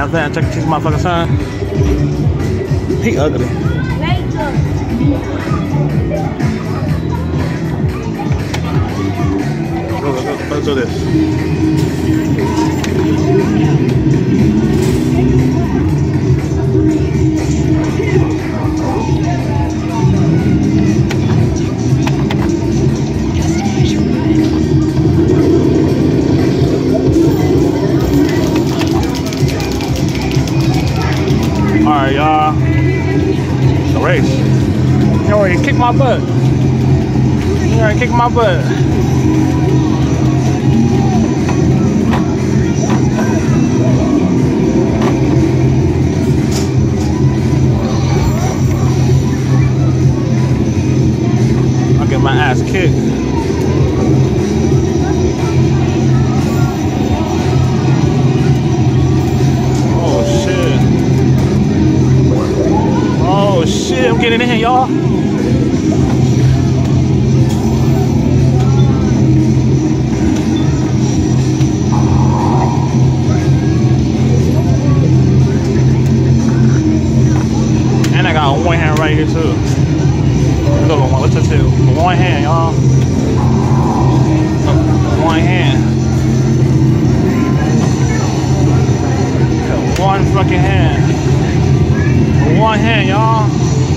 out there and check this motherfucking son. He ugly. Let's do this. Alright, y'all. The race. You already kicked my butt. You already kicked my butt. I'll get my ass kicked. Oh shit, I'm getting in here, y'all. And I got one hand right here too. Let's just do one hand, y'all. One hand. One fucking hand. One hand, y'all.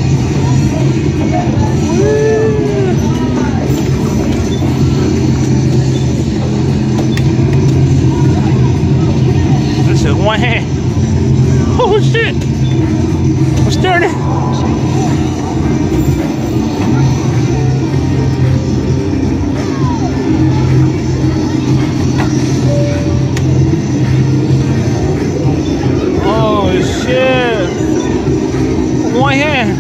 This is one hand. Oh shit! I'm starting. Oh shit! One hand.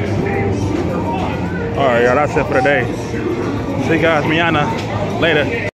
Alright, y'all, that's it for today. See you guys mañana. Later.